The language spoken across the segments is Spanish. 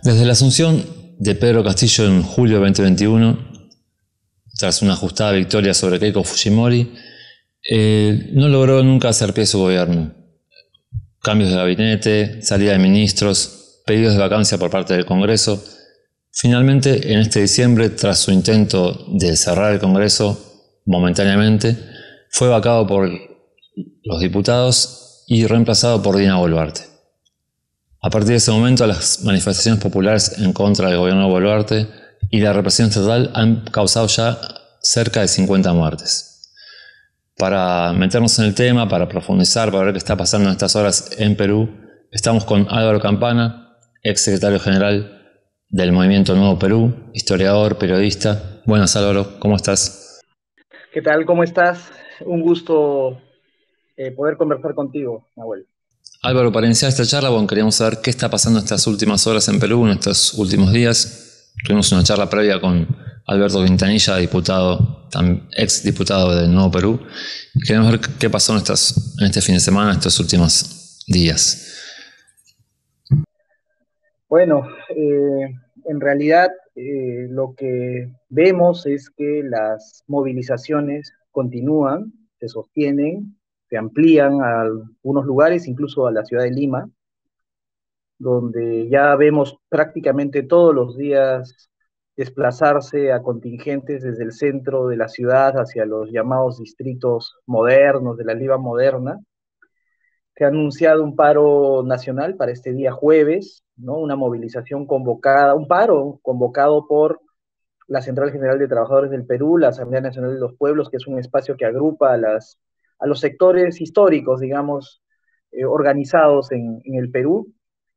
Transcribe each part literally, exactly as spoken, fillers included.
Desde la asunción de Pedro Castillo en julio de veinte veintiuno, tras una ajustada victoria sobre Keiko Fujimori, eh, no logró nunca hacer pie a su gobierno. Cambios de gabinete, salida de ministros, pedidos de vacancia por parte del Congreso. Finalmente, en este diciembre, tras su intento de cerrar el Congreso momentáneamente, fue vacado por los diputados y reemplazado por Dina Boluarte. A partir de ese momento, las manifestaciones populares en contra del gobierno de Boluarte y la represión estatal han causado ya cerca de cincuenta muertes. Para meternos en el tema, para profundizar, para ver qué está pasando en estas horas en Perú, estamos con Álvaro Campana, ex secretario general del Movimiento Nuevo Perú, historiador, periodista. Buenas, Álvaro, ¿cómo estás? ¿Qué tal? ¿Cómo estás? Un gusto eh, poder conversar contigo, Nahuel. Álvaro, para iniciar esta charla, bueno, queríamos saber qué está pasando estas últimas horas en Perú, en estos últimos días. Tuvimos una charla previa con Alberto Quintanilla, diputado, ex diputado del Nuevo Perú. Y queremos ver qué pasó en, estas, en este fin de semana, en estos últimos días. Bueno, eh, en realidad eh, lo que vemos es que las movilizaciones continúan, se sostienen, se amplían a algunos lugares, incluso a la ciudad de Lima, donde ya vemos prácticamente todos los días desplazarse a contingentes desde el centro de la ciudad hacia los llamados distritos modernos de la Lima moderna. Se ha anunciado un paro nacional para este día jueves, ¿no? Una movilización convocada, un paro convocado por la Central General de Trabajadores del Perú, la Asamblea Nacional de los Pueblos, que es un espacio que agrupa a, las, a los sectores históricos, digamos, eh, organizados en, en el Perú.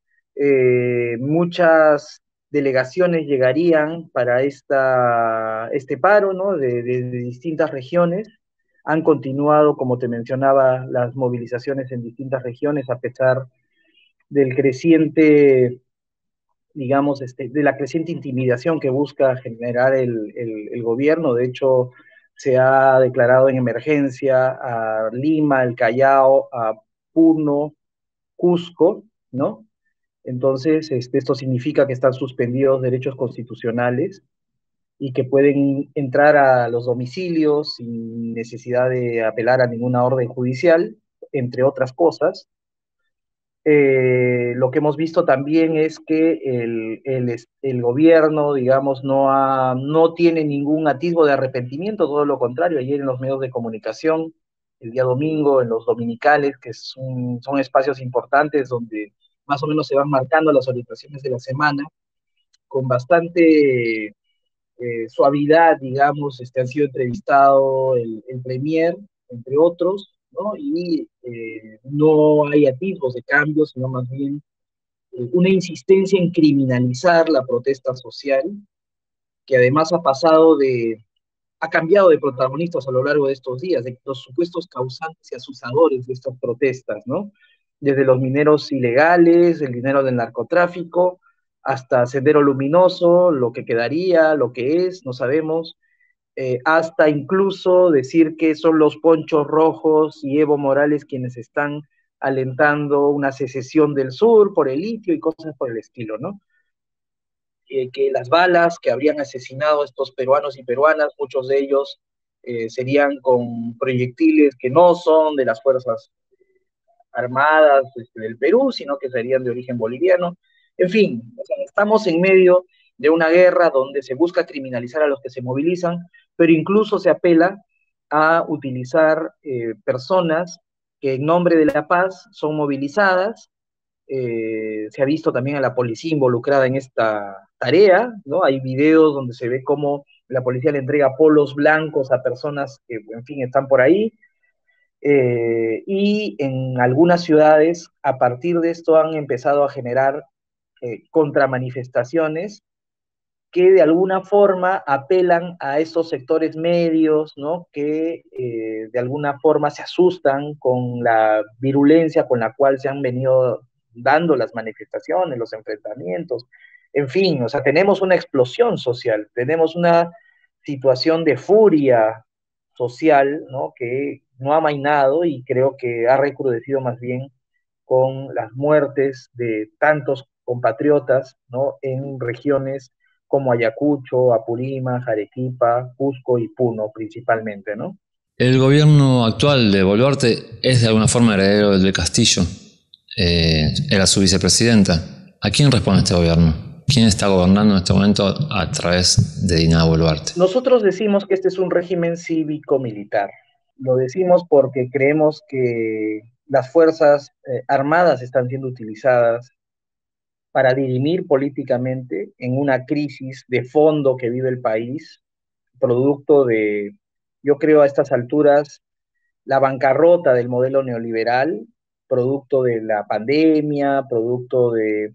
Eh, muchas delegaciones llegarían para esta, este paro, ¿no? de, de, de distintas regiones. Han continuado, como te mencionaba, las movilizaciones en distintas regiones a pesar del creciente, digamos, este, de la creciente intimidación que busca generar el, el, el gobierno. De hecho, se ha declarado en emergencia a Lima, el Callao, a Puno, Cusco, ¿no? Entonces, este, esto significa que están suspendidos derechos constitucionales y que pueden entrar a los domicilios sin necesidad de apelar a ninguna orden judicial, entre otras cosas. Eh, lo que hemos visto también es que el, el, el gobierno, digamos, no, ha, no tiene ningún atisbo de arrepentimiento, todo lo contrario. Ayer en los medios de comunicación, el día domingo, en los dominicales, que son, son espacios importantes donde más o menos se van marcando las orientaciones de la semana, con bastante eh, suavidad, digamos, este, han sido entrevistado el, el Premier, entre otros, ¿no? Y eh, no hay atisbos de cambios, sino más bien eh, una insistencia en criminalizar la protesta social, que además ha pasado de, ha cambiado de protagonistas a lo largo de estos días, de los supuestos causantes y asusadores de estas protestas, ¿no? Desde los mineros ilegales, el dinero del narcotráfico, hasta Sendero Luminoso, lo que quedaría, lo que es, no sabemos, eh, hasta incluso decir que son los Ponchos Rojos y Evo Morales quienes están alentando una secesión del sur por el litio y cosas por el estilo, ¿no? Eh, que las balas que habrían asesinado a estos peruanos y peruanas, muchos de ellos eh, serían con proyectiles que no son de las Fuerzas Armadas este, del Perú, sino que serían de origen boliviano. En fin, o sea, estamos en medio de una guerra donde se busca criminalizar a los que se movilizan, pero incluso se apela a utilizar eh, personas que en nombre de la paz son movilizadas. Eh, se ha visto también a la policía involucrada en esta tarea, ¿no? Hay videos donde se ve cómo la policía le entrega polos blancos a personas que, en fin, están por ahí. Eh, y en algunas ciudades, a partir de esto, han empezado a generar eh, contramanifestaciones que de alguna forma apelan a esos sectores medios, ¿no? Que eh, de alguna forma se asustan con la virulencia con la cual se han venido dando las manifestaciones, los enfrentamientos. En fin, o sea, tenemos una explosión social, tenemos una situación de furia social, ¿no? Que no ha mainado y creo que ha recrudecido más bien con las muertes de tantos compatriotas, ¿no?, en regiones como Ayacucho, Apurímac, Arequipa, Cusco y Puno principalmente, ¿no? El gobierno actual de Boluarte es de alguna forma heredero del de Castillo. Eh, era su vicepresidenta. ¿A quién responde este gobierno? ¿Quién está gobernando en este momento a través de Dina Boluarte? Nosotros decimos que este es un régimen cívico-militar. Lo decimos porque creemos que las fuerzas eh, armadas están siendo utilizadas para dirimir políticamente en una crisis de fondo que vive el país, producto de, yo creo a estas alturas, la bancarrota del modelo neoliberal, producto de la pandemia, producto de,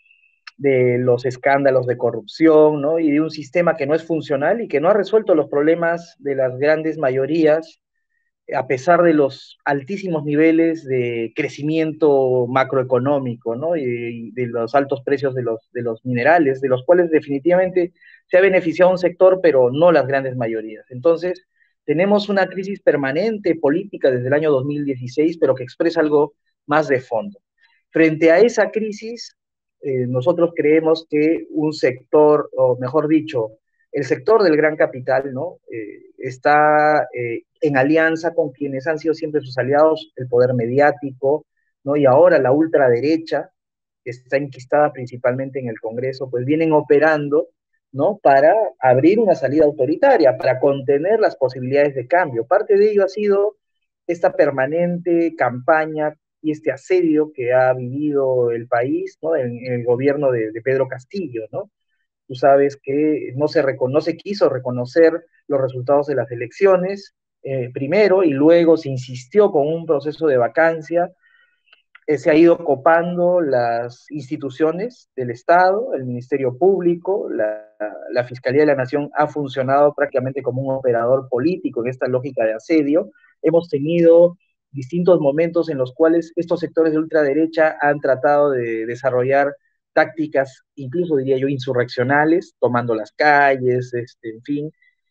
de los escándalos de corrupción, ¿no?, y de un sistema que no es funcional y que no ha resuelto los problemas de las grandes mayorías, a pesar de los altísimos niveles de crecimiento macroeconómico, ¿no?, y de, y de los altos precios de los, de los minerales, de los cuales definitivamente se ha beneficiado un sector, pero no las grandes mayorías. Entonces, tenemos una crisis permanente política desde el año dos mil dieciséis, pero que expresa algo más de fondo. Frente a esa crisis, eh, nosotros creemos que un sector, o mejor dicho, el sector del gran capital, ¿no?, eh, está eh, en alianza con quienes han sido siempre sus aliados, el poder mediático, ¿no?, y ahora la ultraderecha, que está enquistada principalmente en el Congreso, pues vienen operando, ¿no?, para abrir una salida autoritaria, para contener las posibilidades de cambio. Parte de ello ha sido esta permanente campaña y este asedio que ha vivido el país, ¿no?, en, en el gobierno de, de Pedro Castillo, ¿no? Tú sabes que no se, no se quiso reconocer los resultados de las elecciones, eh, primero, y luego se insistió con un proceso de vacancia. Eh, se ha ido copando las instituciones del Estado, el Ministerio Público, la, la Fiscalía de la Nación ha funcionado prácticamente como un operador político en esta lógica de asedio. Hemos tenido distintos momentos en los cuales estos sectores de ultraderecha han tratado de desarrollar tácticas, incluso diría yo, insurreccionales, tomando las calles, este, en fin.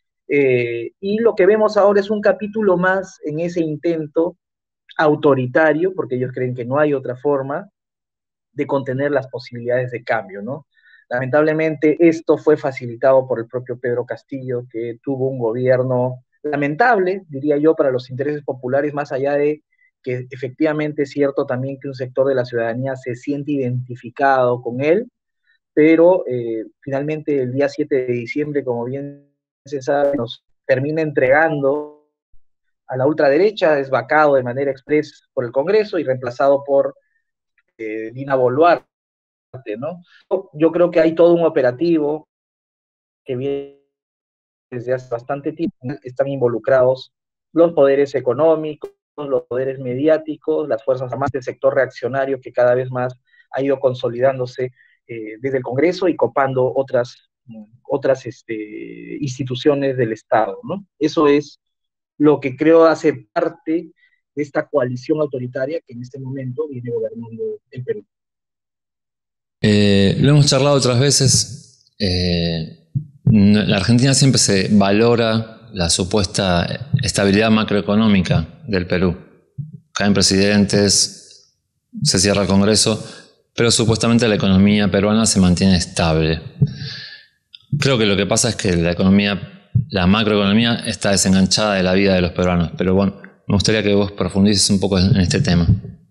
Eh, y lo que vemos ahora es un capítulo más en ese intento autoritario, porque ellos creen que no hay otra forma de contener las posibilidades de cambio, ¿no? Lamentablemente esto fue facilitado por el propio Pedro Castillo, que tuvo un gobierno lamentable, diría yo, para los intereses populares, más allá de que efectivamente es cierto también que un sector de la ciudadanía se siente identificado con él, pero eh, finalmente el día siete de diciembre, como bien se sabe, nos termina entregando a la ultraderecha, es vacado de manera express por el Congreso y reemplazado por eh, Dina Boluarte, ¿no? Yo creo que hay todo un operativo que viene desde hace bastante tiempo, están involucrados los poderes económicos, los poderes mediáticos, las fuerzas armadas del sector reaccionario que cada vez más ha ido consolidándose eh, desde el Congreso y copando otras, otras este, instituciones del Estado, ¿no? Eso es lo que creo hace parte de esta coalición autoritaria que en este momento viene gobernando el Perú. Eh, lo hemos charlado otras veces. Eh, la Argentina siempre se valora la supuesta estabilidad macroeconómica del Perú. Caen presidentes, se cierra el Congreso, pero supuestamente la economía peruana se mantiene estable. Creo que lo que pasa es que la economía, la macroeconomía está desenganchada de la vida de los peruanos, pero bueno, me gustaría que vos profundices un poco en este tema.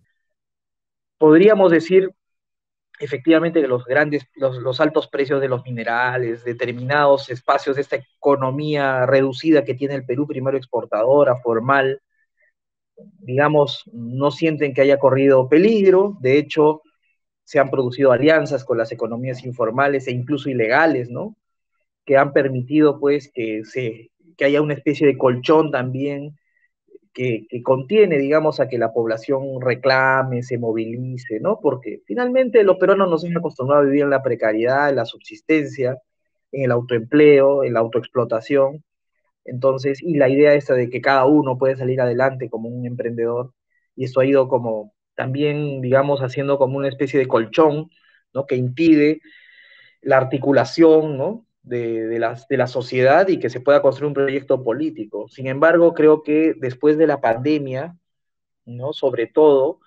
Podríamos decir efectivamente que los grandes, los, los altos precios de los minerales, determinados espacios de esta economía reducida que tiene el Perú, primero exportadora, formal, digamos, no sienten que haya corrido peligro. De hecho, se han producido alianzas con las economías informales e incluso ilegales, ¿no?, que han permitido, pues, que, se, que haya una especie de colchón también que, que contiene, digamos, a que la población reclame, se movilice, ¿no? Porque finalmente los peruanos nos han acostumbrado a vivir en la precariedad, en la subsistencia, en el autoempleo, en la autoexplotación. Entonces, y la idea esta de que cada uno puede salir adelante como un emprendedor, y esto ha ido como también, digamos, haciendo como una especie de colchón, ¿no?, que impide la articulación, ¿no?, de, de, las, de la sociedad y que se pueda construir un proyecto político. Sin embargo, creo que después de la pandemia, ¿no?, sobre todo,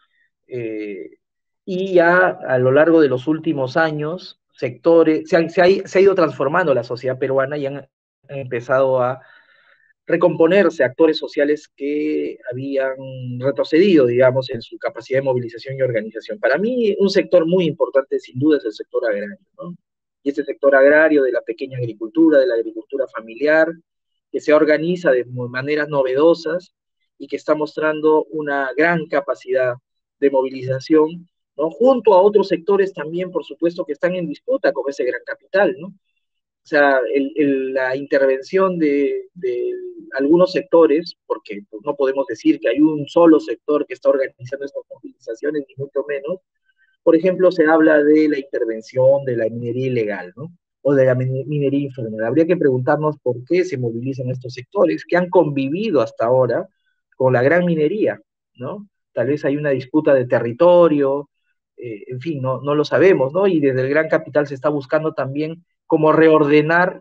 eh, y ya a lo largo de los últimos años, sectores, se ha, se ha, se ha ido transformando la sociedad peruana y han, han empezado a recomponerse actores sociales que habían retrocedido, digamos, en su capacidad de movilización y organización. Para mí, un sector muy importante, sin duda, es el sector agrario, ¿no? Y este sector agrario de la pequeña agricultura, de la agricultura familiar, que se organiza de maneras novedosas y que está mostrando una gran capacidad de movilización, ¿no? Junto a otros sectores también, por supuesto, que están en disputa con ese gran capital, ¿no? O sea, el, el, la intervención de, de, algunos sectores, porque pues, no podemos decir que hay un solo sector que está organizando estas movilizaciones, ni mucho menos. Por ejemplo, se habla de la intervención de la minería ilegal, ¿no? O de la minería informal. Habría que preguntarnos por qué se movilizan estos sectores que han convivido hasta ahora con la gran minería, ¿no? Tal vez hay una disputa de territorio, eh, en fin, no, no lo sabemos, ¿no? Y desde el gran capital se está buscando también cómo reordenar,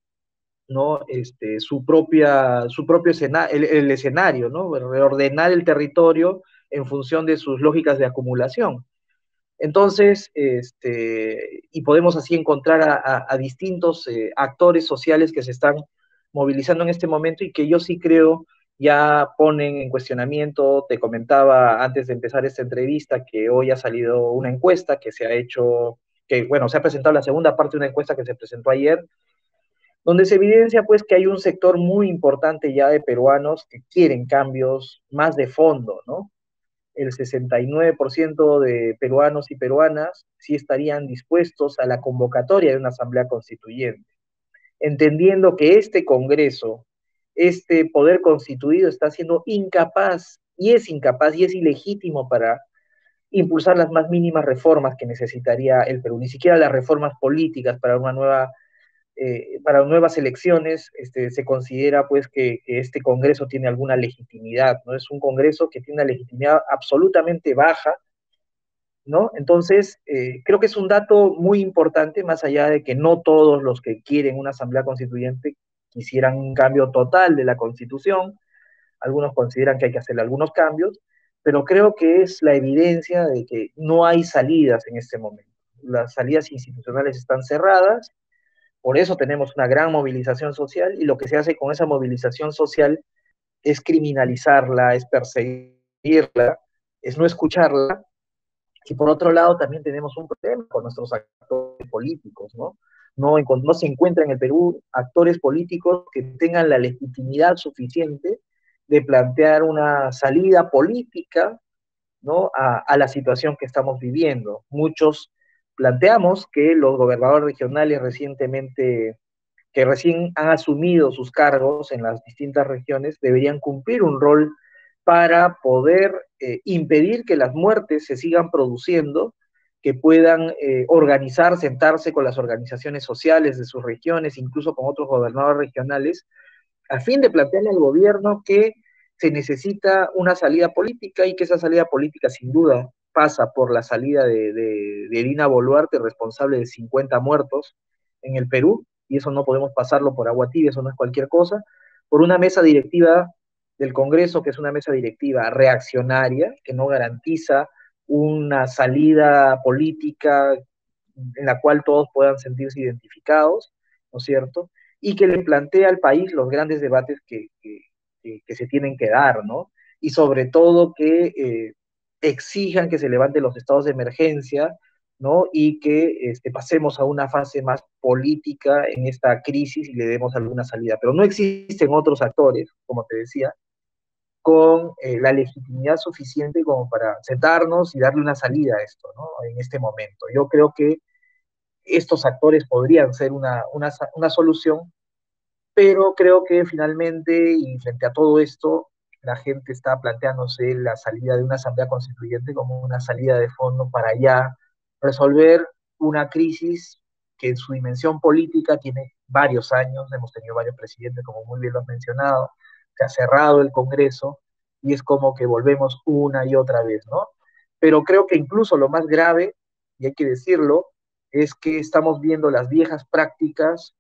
¿no? Este, su, propia, su propio escenario, el, el escenario, ¿no? Reordenar el territorio en función de sus lógicas de acumulación. Entonces, este, y podemos así encontrar a, a, a distintos eh, actores sociales que se están movilizando en este momento y que yo sí creo ya ponen en cuestionamiento. Te comentaba antes de empezar esta entrevista que hoy ha salido una encuesta que se ha hecho, que bueno, se ha presentado la segunda parte de una encuesta que se presentó ayer, donde se evidencia pues que hay un sector muy importante ya de peruanos que quieren cambios más de fondo, ¿no? El sesenta y nueve por ciento de peruanos y peruanas sí estarían dispuestos a la convocatoria de una asamblea constituyente, entendiendo que este Congreso, este poder constituido está siendo incapaz, y es incapaz, y es ilegítimo para impulsar las más mínimas reformas que necesitaría el Perú, ni siquiera las reformas políticas para una nueva eh, para nuevas elecciones. Este, se considera pues que, que, este Congreso tiene alguna legitimidad, ¿no? Es un Congreso que tiene una legitimidad absolutamente baja, ¿no? Entonces, eh, creo que es un dato muy importante, más allá de que no todos los que quieren una asamblea constituyente quisieran un cambio total de la Constitución. Algunos consideran que hay que hacerle algunos cambios, pero creo que es la evidencia de que no hay salidas en este momento. Las salidas institucionales están cerradas. Por eso tenemos una gran movilización social y lo que se hace con esa movilización social es criminalizarla, es perseguirla, es no escucharla. Y por otro lado también tenemos un problema con nuestros actores políticos, ¿no? No, no se encuentra en el Perú actores políticos que tengan la legitimidad suficiente de plantear una salida política, ¿no? a, a la situación que estamos viviendo. Muchos planteamos que los gobernadores regionales recientemente que recién han asumido sus cargos en las distintas regiones deberían cumplir un rol para poder eh, impedir que las muertes se sigan produciendo, que puedan eh, organizar, sentarse con las organizaciones sociales de sus regiones, incluso con otros gobernadores regionales, a fin de plantearle al gobierno que se necesita una salida política y que esa salida política sin duda pasa por la salida de, de, de Dina Boluarte, responsable de cincuenta muertos en el Perú, y eso no podemos pasarlo por agua tibia, eso no es cualquier cosa, por una mesa directiva del Congreso, que es una mesa directiva reaccionaria, que no garantiza una salida política en la cual todos puedan sentirse identificados, ¿no es cierto? Y que le plantea al país los grandes debates que, que, que, que se tienen que dar, ¿no? Y sobre todo que eh, exijan que se levanten los estados de emergencia, ¿no? Y que este, pasemos a una fase más política en esta crisis y le demos alguna salida. Pero no existen otros actores, como te decía, con eh, la legitimidad suficiente como para sentarnos y darle una salida a esto, ¿no? En este momento. Yo creo que estos actores podrían ser una, una, una solución, pero creo que finalmente, y frente a todo esto, la gente está planteándose la salida de una asamblea constituyente como una salida de fondo para ya resolver una crisis que en su dimensión política tiene varios años, hemos tenido varios presidentes, como muy bien lo has mencionado, se ha cerrado el Congreso y es como que volvemos una y otra vez, ¿no? Pero creo que incluso lo más grave, y hay que decirlo, es que estamos viendo las viejas prácticas,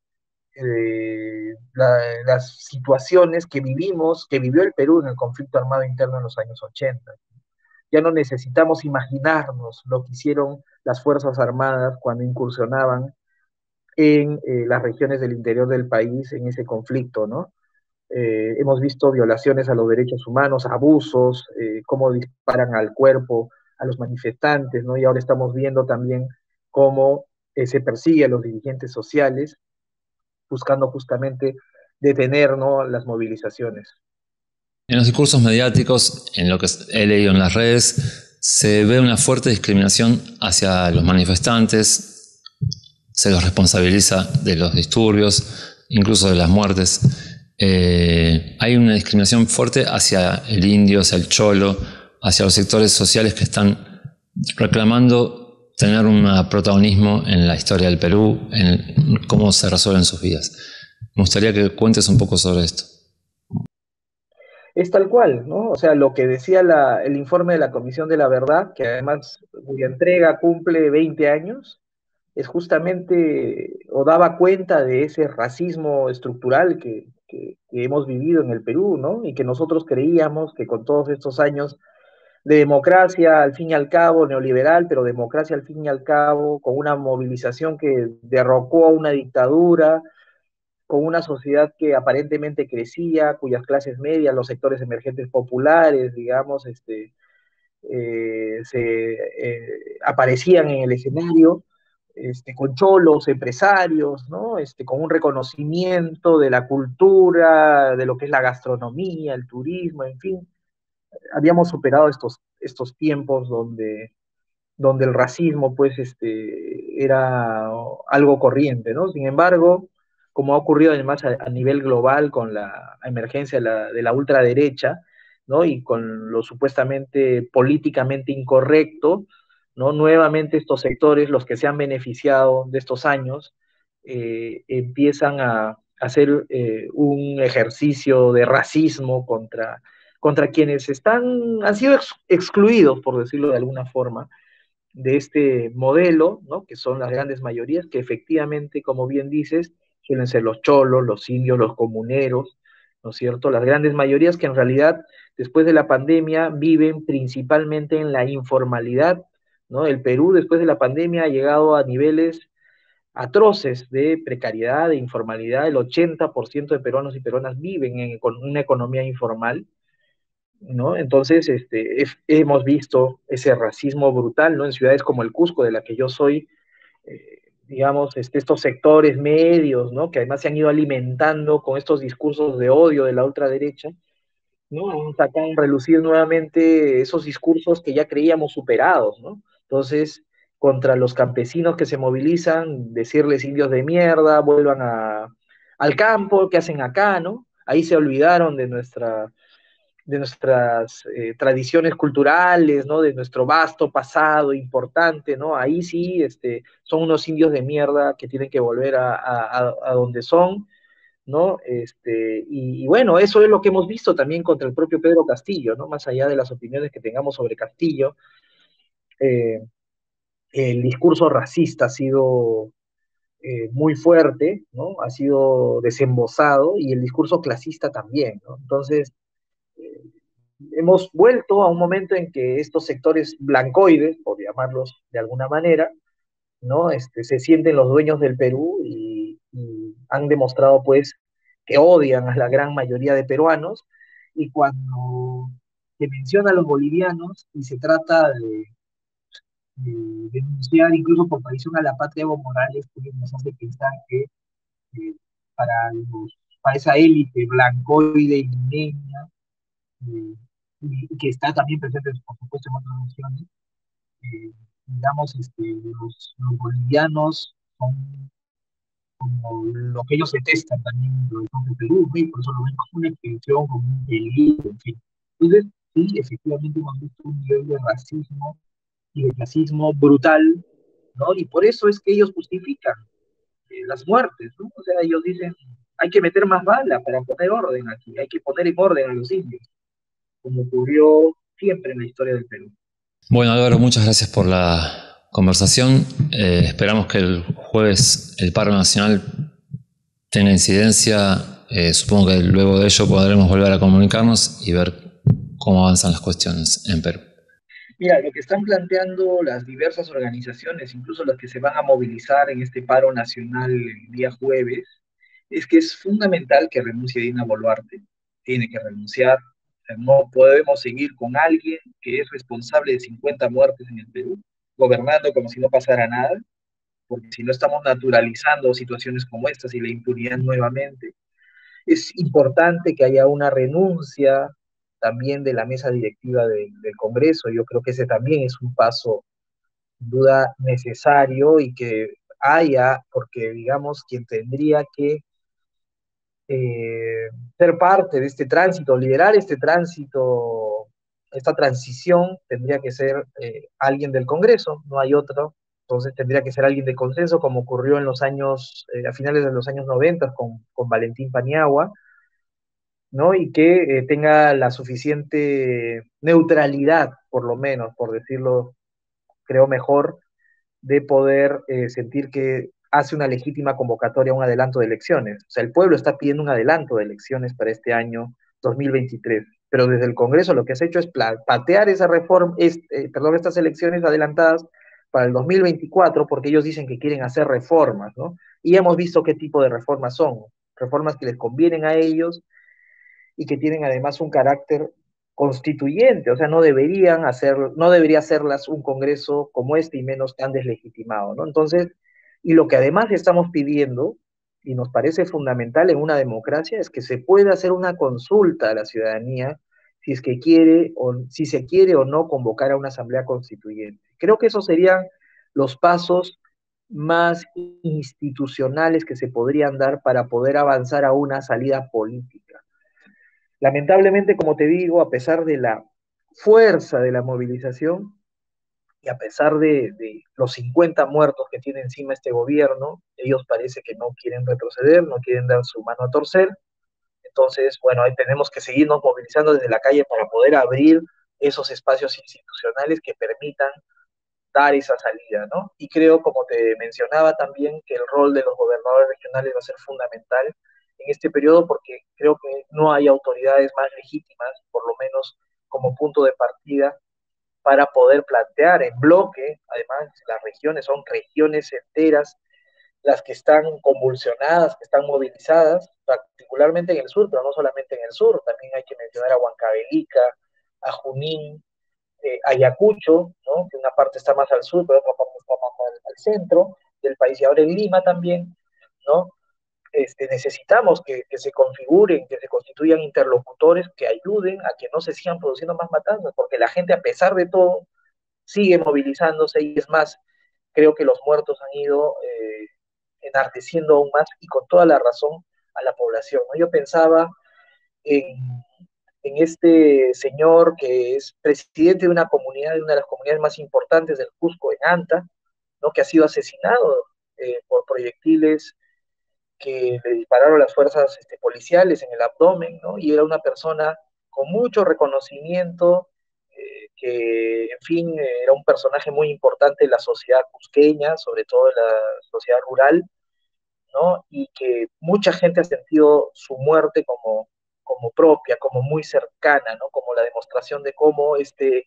eh, la, las situaciones que vivimos, que vivió el Perú en el conflicto armado interno en los años ochenta. ya no necesitamos imaginarnos lo que hicieron las Fuerzas Armadas cuando incursionaban en eh, las regiones del interior del país en ese conflicto, ¿no? Eh, hemos visto violaciones a los derechos humanos, abusos, eh, cómo disparan al cuerpo a los manifestantes, ¿no? Y ahora estamos viendo también cómo eh, se persigue a los dirigentes sociales, buscando justamente detener, ¿no?, las movilizaciones. En los discursos mediáticos, en lo que he leído en las redes, se ve una fuerte discriminación hacia los manifestantes, se los responsabiliza de los disturbios, incluso de las muertes. Eh, hay una discriminación fuerte hacia el indio, hacia el cholo, hacia los sectores sociales que están reclamando tener un protagonismo en la historia del Perú, en cómo se resuelven sus vidas. Me gustaría que cuentes un poco sobre esto. Es tal cual, ¿no? O sea, lo que decía la, el informe de la Comisión de la Verdad, que además cuya entrega cumple veinte años, es justamente, o daba cuenta de ese racismo estructural que, que, que hemos vivido en el Perú, ¿no? Y que nosotros creíamos que con todos estos años de democracia, al fin y al cabo, neoliberal, pero democracia al fin y al cabo, con una movilización que derrocó a una dictadura, con una sociedad que aparentemente crecía, cuyas clases medias, los sectores emergentes populares, digamos, este, eh, se eh, aparecían en el escenario, este, con cholos, empresarios, ¿no? Este, con un reconocimiento de la cultura, de lo que es la gastronomía, el turismo, en fin. Habíamos superado estos, estos tiempos donde, donde el racismo, pues, este, era algo corriente, ¿no? Sin embargo, como ha ocurrido además a, a nivel global con la emergencia de la, de la ultraderecha, ¿no? Y con lo supuestamente políticamente incorrecto, ¿no? Nuevamente estos sectores, los que se han beneficiado de estos años, eh, empiezan a hacer eh, un ejercicio de racismo contra, contra quienes están, han sido ex, excluidos, por decirlo de alguna forma, de este modelo, ¿no?, que son las grandes mayorías, que efectivamente, como bien dices, suelen ser los cholos, los indios, los comuneros, ¿no es cierto? Las grandes mayorías que en realidad, después de la pandemia, viven principalmente en la informalidad, ¿no? El Perú, después de la pandemia, ha llegado a niveles atroces de precariedad, de informalidad. El ochenta por ciento de peruanos y peruanas viven en, con una economía informal, ¿no? Entonces, este, es, hemos visto ese racismo brutal, ¿no?, en ciudades como el Cusco, de la que yo soy, eh, digamos, este, estos sectores medios, ¿no?, que además se han ido alimentando con estos discursos de odio de la ultraderecha, ¿no?, han sacado a relucir nuevamente esos discursos que ya creíamos superados, ¿no? Entonces, contra los campesinos que se movilizan, decirles indios de mierda, vuelvan a, al campo, ¿qué hacen acá, no? Ahí se olvidaron de nuestra de nuestras eh, tradiciones culturales, ¿no?, de nuestro vasto pasado importante, ¿no? Ahí sí, este, son unos indios de mierda que tienen que volver a, a, a donde son, ¿no? Este, y, y bueno, eso es lo que hemos visto también contra el propio Pedro Castillo, ¿no? Más allá de las opiniones que tengamos sobre Castillo, eh, el discurso racista ha sido eh, muy fuerte, ¿no? Ha sido desembosado, y el discurso clasista también, ¿no? Entonces, eh, hemos vuelto a un momento en que estos sectores blancoides, por llamarlos de alguna manera, ¿no?, este, se sienten los dueños del Perú, y, y han demostrado, pues, que odian a la gran mayoría de peruanos, y cuando se menciona a los bolivianos y se trata de, de denunciar incluso por traición a la patria Evo Morales, pues nos hace pensar que eh, para, los, para esa élite blancoide y limeña, eh, y que está también presente, por supuesto, en otras naciones, eh, digamos, este, los, los bolivianos son como lo que ellos detestan también lo de Perú, ¿no? Y por eso lo ven como una extensión, como un peligro, en fin. Entonces, sí, efectivamente hemos visto un nivel de racismo y de clasismo brutal, ¿no? Y por eso es que ellos justifican eh, las muertes, ¿no? O sea, ellos dicen, hay que meter más bala para poner orden aquí, hay que poner en orden a los indios, como ocurrió siempre en la historia del Perú. Bueno, Álvaro, muchas gracias por la conversación. Eh, esperamos que el jueves el paro nacional tenga incidencia. Eh, supongo que luego de ello podremos volver a comunicarnos y ver cómo avanzan las cuestiones en Perú. Mira, lo que están planteando las diversas organizaciones, incluso las que se van a movilizar en este paro nacional el día jueves, es que es fundamental que renuncie Dina Boluarte. Tiene que renunciar. O sea, no podemos seguir con alguien que es responsable de cincuenta muertes en el Perú, gobernando como si no pasara nada, porque si no estamos naturalizando situaciones como estas y la impunidad nuevamente. Es importante que haya una renuncia también de la mesa directiva de, del Congreso. Yo creo que ese también es un paso, sin duda, necesario y que haya, porque digamos, quien tendría que eh, ser parte de este tránsito, liderar este tránsito, esta transición, tendría que ser eh, alguien del Congreso, no hay otro. Entonces tendría que ser alguien de consenso, como ocurrió en los años, eh, a finales de los años noventa con, con Valentín Paniagua, ¿no? Y que eh, tenga la suficiente neutralidad, por lo menos, por decirlo, creo mejor, de poder eh, sentir que hace una legítima convocatoria a un adelanto de elecciones. O sea, el pueblo está pidiendo un adelanto de elecciones para este año dos mil veintitrés, pero desde el Congreso lo que has hecho es patear esa reforma, es, eh, perdón, estas elecciones adelantadas para el dos mil veinticuatro, porque ellos dicen que quieren hacer reformas, ¿no? Y hemos visto qué tipo de reformas son, reformas que les convienen a ellos y que tienen además un carácter constituyente, o sea, no deberían hacer, no debería hacerlas un Congreso como este y menos tan deslegitimado, ¿no? Entonces, y lo que además estamos pidiendo, y nos parece fundamental en una democracia, es que se pueda hacer una consulta a la ciudadanía si es que quiere o si se quiere o no convocar a una asamblea constituyente. Creo que esos serían los pasos más institucionales que se podrían dar para poder avanzar a una salida política. Lamentablemente, como te digo, a pesar de la fuerza de la movilización y a pesar de, de los cincuenta muertos que tiene encima este gobierno, ellos parece que no quieren retroceder, no quieren dar su mano a torcer. Entonces, bueno, ahí tenemos que seguirnos movilizando desde la calle para poder abrir esos espacios institucionales que permitan dar esa salida, ¿no? Y creo, como te mencionaba también, que el rol de los gobernadores regionales va a ser fundamental en este periodo porque creo que no hay autoridades más legítimas, por lo menos como punto de partida, para poder plantear en bloque, además las regiones son regiones enteras las que están convulsionadas, que están movilizadas, particularmente en el sur, pero no solamente en el sur, también hay que mencionar a Huancavelica, a Junín, eh, Ayacucho, ¿no? Que una parte está más al sur, pero otra parte está más al, al centro del país, y ahora en Lima también, ¿no? Este, necesitamos que, que, se configuren, que se constituyan interlocutores que ayuden a que no se sigan produciendo más matanzas, porque la gente, a pesar de todo, sigue movilizándose y es más, creo que los muertos han ido eh, enardeciendo aún más y con toda la razón a la población, ¿no? Yo pensaba en en este señor que es presidente de una comunidad, de una de las comunidades más importantes del Cusco, en Anta, ¿no? Que ha sido asesinado eh, por proyectiles que le dispararon las fuerzas este, policiales en el abdomen, ¿no? Y era una persona con mucho reconocimiento, eh, que, en fin, eh, era un personaje muy importante en la sociedad cusqueña, sobre todo en la sociedad rural, ¿no? Y que mucha gente ha sentido su muerte como, como propia, como muy cercana, ¿no? Como la demostración de cómo este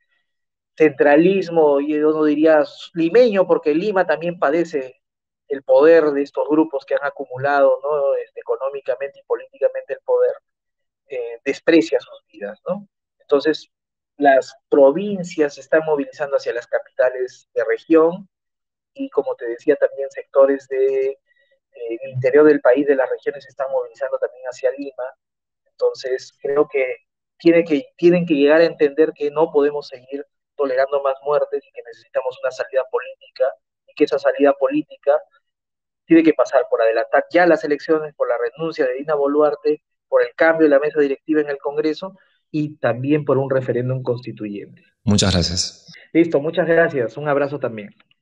centralismo, y yo no diría limeño, porque Lima también padece el poder de estos grupos que han acumulado, ¿no? Este, económicamente y políticamente el poder, eh, desprecia sus vidas, ¿no? Entonces, las provincias se están movilizando hacia las capitales de región y, como te decía, también sectores de eh, el interior del país, de las regiones, se están movilizando también hacia Lima. Entonces, creo que, tiene que tienen que llegar a entender que no podemos seguir tolerando más muertes y que necesitamos una salida política y que esa salida política tiene que pasar por adelantar ya las elecciones, por la renuncia de Dina Boluarte, por el cambio de la mesa directiva en el Congreso y también por un referéndum constituyente. Muchas gracias. Listo, muchas gracias. Un abrazo también.